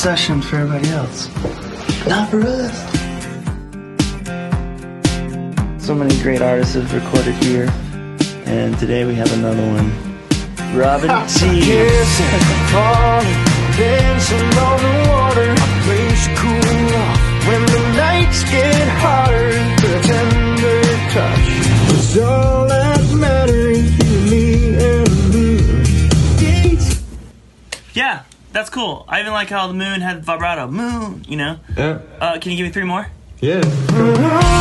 session for everybody else. Not for us. So many great artists have recorded here, and today we have another one. Robin T. Dancing on the water, a place cool off when the nights get hotter. The tender touch is all that matters to me and me. Yeah, that's cool. I even like how the moon had vibrato. Moon, you know? Yeah. Can you give me 3 more? Yeah.